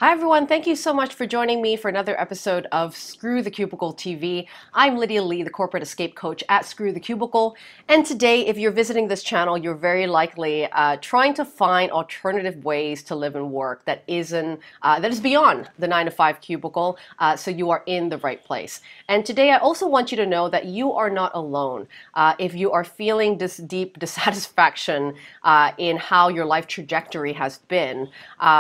Hi everyone, thank you so much for joining me for another episode of Screw the Cubicle TV. I'm Lydia Lee, the Corporate Escape Coach at Screw the Cubicle. And today, if you're visiting this channel, you're very likely trying to find alternative ways to live and work that is beyond the 9-to-5 cubicle, so you are in the right place. And today I also want you to know that you are not alone. If you are feeling this deep dissatisfaction in how your life trajectory has been,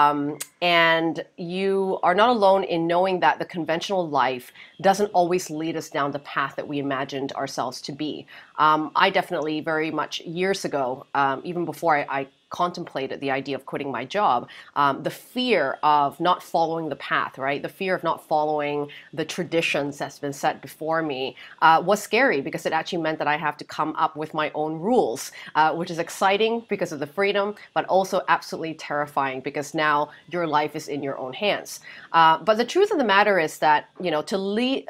and you are not alone in knowing that the conventional life doesn't always lead us down the path that we imagined ourselves to be. I definitely very much years ago, even before I contemplated the idea of quitting my job, the fear of not following the path, right? The fear of not following the traditions that's been set before me was scary because it actually meant that I have to come up with my own rules, which is exciting because of the freedom, but also absolutely terrifying because now your life is in your own hands. But the truth of the matter is that, you know, to lead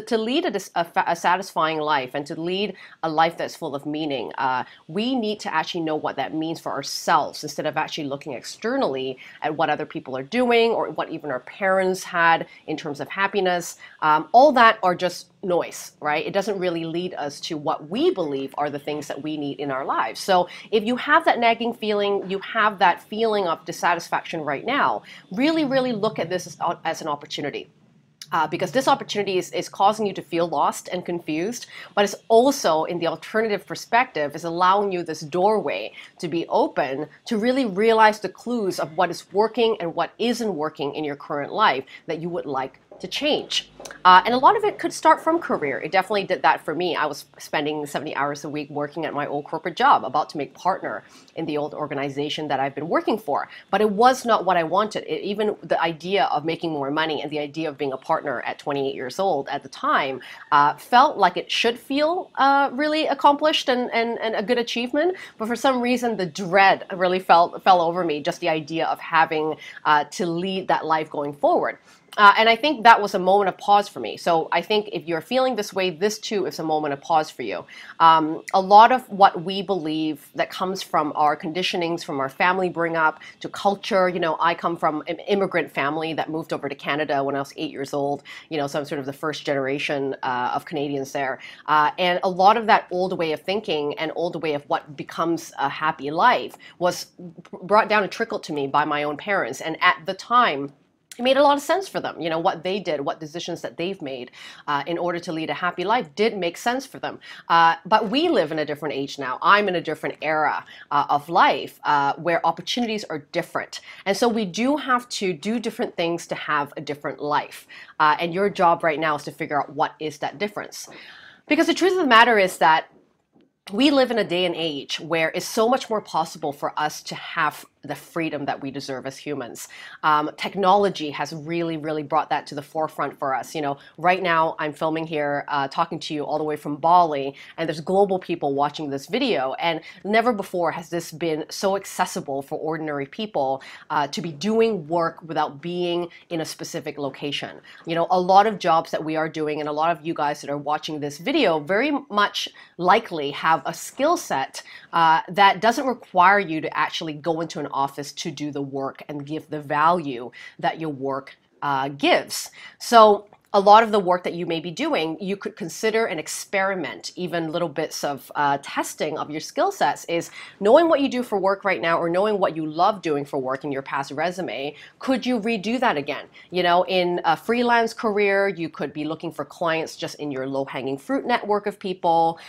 a satisfying life and to lead a life that's full of meaning, we need to actually know what that means for ourselves instead of actually looking externally at what other people are doing or what even our parents had in terms of happiness. All that are just noise, right? It doesn't really lead us to what we believe are the things that we need in our lives. So if you have that nagging feeling, you have that feeling of dissatisfaction right now, really, really look at this as an opportunity. Because this opportunity is causing you to feel lost and confused, but it's also, in the alternative perspective, is allowing you this doorway to be open to really realize the clues of what is working and what isn't working in your current life that you would like to change. And a lot of it could start from career. It definitely did that for me. I was spending 70 hours a week working at my old corporate job, about to make partner in the old organization that I've been working for. But it was not what I wanted. Even the idea of making more money and the idea of being a partner at 28 years old at the time felt like it should feel really accomplished and a good achievement. But for some reason, the dread really fell over me, just the idea of having to lead that life going forward. And I think that was a moment of pause for me. So I think if you're feeling this way, this too is a moment of pause for you. A lot of what we believe that comes from our conditionings, from our family bring up to culture. You know, I come from an immigrant family that moved over to Canada when I was 8 years old. You know, so I'm sort of the first generation of Canadians there. And a lot of that old way of thinking and old way of what becomes a happy life was brought down and trickled to me by my own parents. And at the time, it made a lot of sense for them. You know, what they did, what decisions that they've made in order to lead a happy life did make sense for them. But we live in a different age now. I'm in a different era of life where opportunities are different. And so we do have to do different things to have a different life. And your job right now is to figure out what is that difference. Because the truth of the matter is that we live in a day and age where it's so much more possible for us to have the freedom that we deserve as humans. Technology has really, really brought that to the forefront for us. You know, right now I'm filming here, talking to you all the way from Bali, and there's global people watching this video, and never before has this been so accessible for ordinary people to be doing work without being in a specific location. You know, a lot of jobs that we are doing, and a lot of you guys that are watching this video very much likely have a skill set that doesn't require you to actually go into an office to do the work and give the value that your work gives. So a lot of the work that you may be doing, you could consider an experiment, even little bits of testing of your skill sets is knowing what you do for work right now or knowing what you love doing for work in your past resume. Could you redo that again? You know, in a freelance career, you could be looking for clients just in your low-hanging fruit network of people.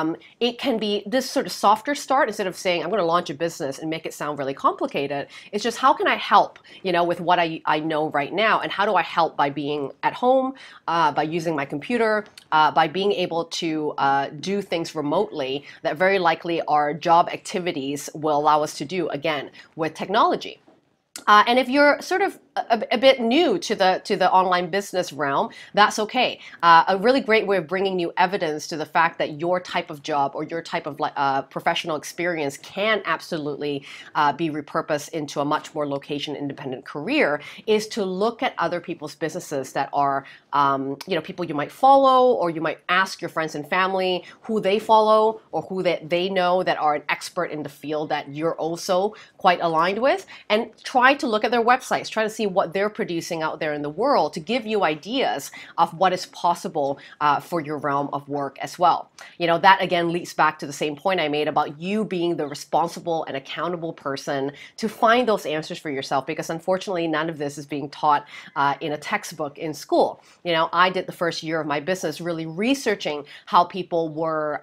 It can be this sort of softer start instead of saying, I'm going to launch a business and make it sound really complicated. It's just, how can I help, you know, with what I know right now? And how do I help by being at home? By using my computer, by being able to do things remotely that very likely our job activities will allow us to do, again, with technology. And if you're sort of a bit new to the online business realm, that's okay. A really great way of bringing you evidence to the fact that your type of job or your type of professional experience can absolutely be repurposed into a much more location-independent career is to look at other people's businesses that are, you know, people you might follow, or you might ask your friends and family who they follow or who they know that are an expert in the field that you're also quite aligned with, and try try to look at their websites, try to see what they're producing out there in the world to give you ideas of what is possible for your realm of work as well. That again leads back to the same point I made about you being the responsible and accountable person to find those answers for yourself, because unfortunately none of this is being taught in a textbook in school. I did the first year of my business really researching how people were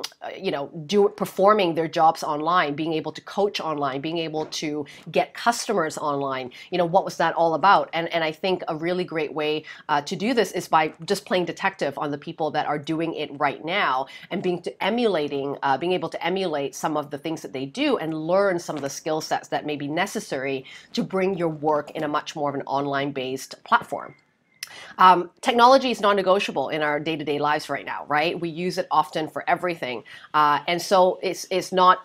performing their jobs online, being able to coach online, being able to get customers online. What was that all about? And I think a really great way to do this is by just playing detective on the people that are doing it right now and being able to emulate some of the things that they do and learn some of the skill sets that may be necessary to bring your work in a much more of an online-based platform. Technology is non-negotiable in our day-to-day lives right now, right? We use it often for everything. And so it's not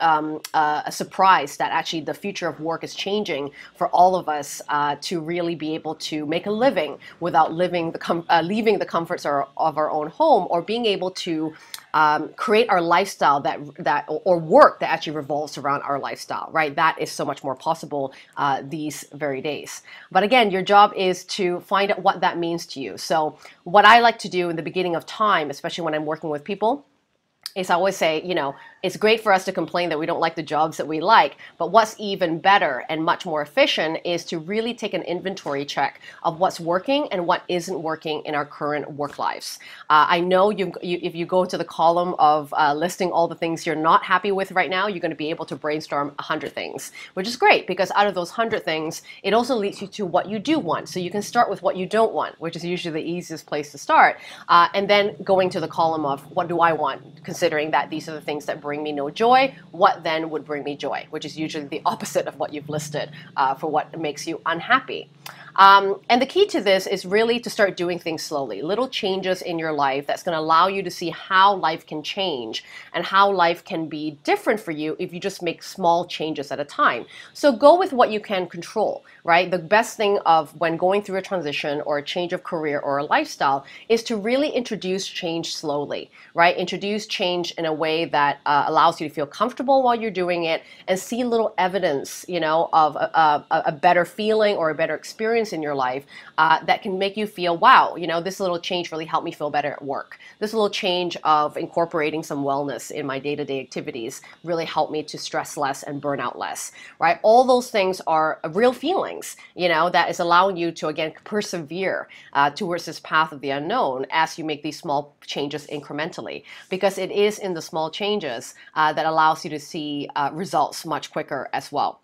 a surprise that actually the future of work is changing for all of us to really be able to make a living without leaving the comforts of our own home, or being able to create our lifestyle or work that actually revolves around our lifestyle, right? That is so much more possible these very days. But again, your job is to find out what that means to you. So what I like to do in the beginning of time, especially when I'm working with people, is I always say, it's great for us to complain that we don't like the jobs that we like, but what's even better and much more efficient is to really take an inventory check of what's working and what isn't working in our current work lives. I know if you go to the column of listing all the things you're not happy with right now, you're going to be able to brainstorm 100 things, which is great, because out of those 100 things, it also leads you to what you do want. So you can start with what you don't want, which is usually the easiest place to start, and then going to the column of what do I want, considering that these are the things that bring me no joy. What then would bring me joy, which is usually the opposite of what you've listed for what makes you unhappy. And the key to this is really to start doing things slowly, little changes in your life that's going to allow you to see how life can change and how life can be different for you if you just make small changes at a time. So go with what you can control, right? The best thing of when going through a transition or a change of career or a lifestyle is to really introduce change slowly, right? Introduce change in a way that allows you to feel comfortable while you're doing it and see little evidence, of a better feeling or a better experience in your life that can make you feel, wow, this little change really helped me feel better at work. This little change of incorporating some wellness in my day-to-day activities really helped me to stress less and burn out less, right? All those things are real feelings, that is allowing you to, again, persevere towards this path of the unknown as you make these small changes incrementally, because it is in the small changes that allows you to see results much quicker as well.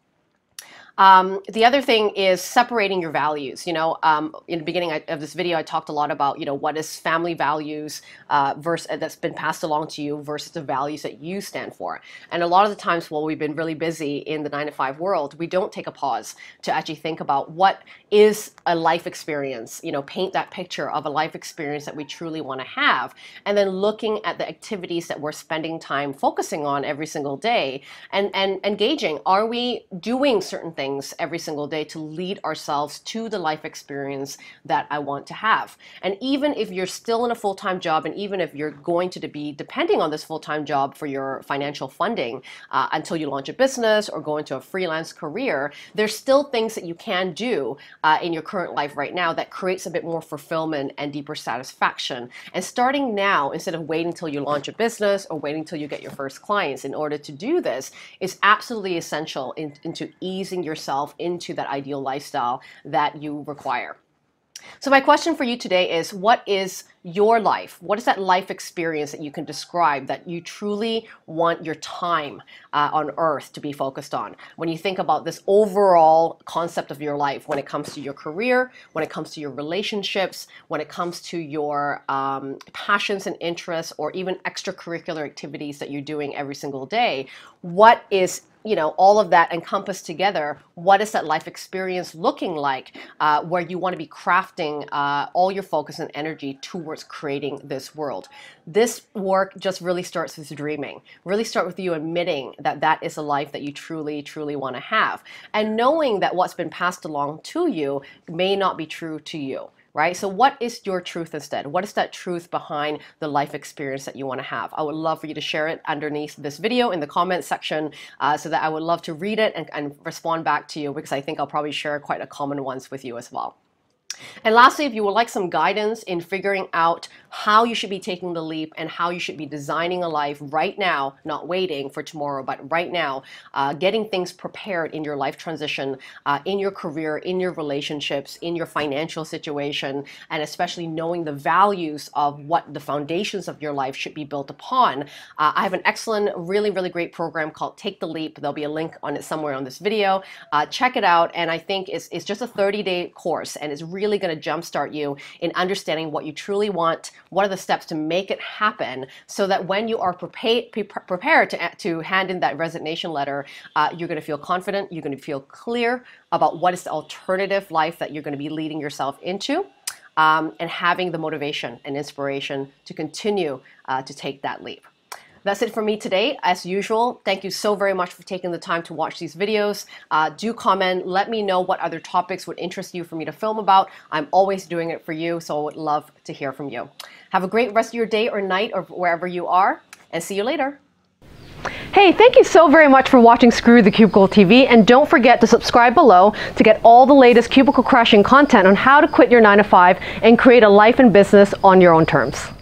The other thing is separating your values. In the beginning of this video, I talked a lot about, what is family values versus that's been passed along to you versus the values that you stand for. And a lot of the times while we've been really busy in the 9-to-5 world, we don't take a pause to actually think about what is a life experience, paint that picture of a life experience that we truly want to have. And then looking at the activities that we're spending time focusing on every single day and engaging. Are we doing certain things every single day to lead ourselves to the life experience that I want to have? And even if you're still in a full-time job, and even if you're going to be depending on this full-time job for your financial funding until you launch a business or go into a freelance career, there's still things that you can do in your current life right now that creates a bit more fulfillment and deeper satisfaction. And starting now, instead of waiting till you launch a business or waiting till you get your first clients, in order to do this is absolutely essential into easing yourself into that ideal lifestyle that you require. So my question for you today is, what is your life? What is that life experience that you can describe that you truly want your time on earth to be focused on? When you think about this overall concept of your life, when it comes to your career, when it comes to your relationships, when it comes to your passions and interests, or even extracurricular activities that you're doing every single day, what is all of that encompassed together, what is that life experience looking like where you want to be crafting all your focus and energy towards creating this world? This work just really starts with dreaming. Really start with you admitting that that is a life that you truly, truly want to have. And knowing that what's been passed along to you may not be true to you. right? So what is your truth instead? What is that truth behind the life experience that you want to have? I would love for you to share it underneath this video in the comment section so that I would love to read it and respond back to you, because I think I'll probably share quite a common ones with you as well. And lastly, if you would like some guidance in figuring out how you should be taking the leap and how you should be designing a life right now, not waiting for tomorrow, but right now, getting things prepared in your life transition, in your career, in your relationships, in your financial situation, and especially knowing the values of what the foundations of your life should be built upon, I have an excellent, really, really great program called Take the Leap. There'll be a link on it somewhere on this video. Check it out. And I think it's just a 30-day course, and it's really going to jumpstart you in understanding what you truly want, what are the steps to make it happen, so that when you are prepared to hand in that resignation letter, you're going to feel confident, you're going to feel clear about what is the alternative life that you're going to be leading yourself into, and having the motivation and inspiration to continue to take that leap. That's it for me today. As usual, thank you so very much for taking the time to watch these videos. Do comment, let me know what other topics would interest you for me to film about. I'm always doing it for you, so I would love to hear from you. Have a great rest of your day or night or wherever you are, and see you later. Hey, thank you so very much for watching Screw the Cubicle TV, and don't forget to subscribe below to get all the latest cubicle crashing content on how to quit your 9-to-5 and create a life and business on your own terms.